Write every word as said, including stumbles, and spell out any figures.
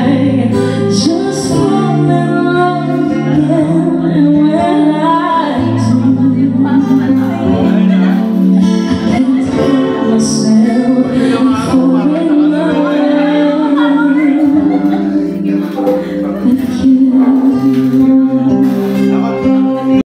just fall in love again. And when I do, I can't help myself.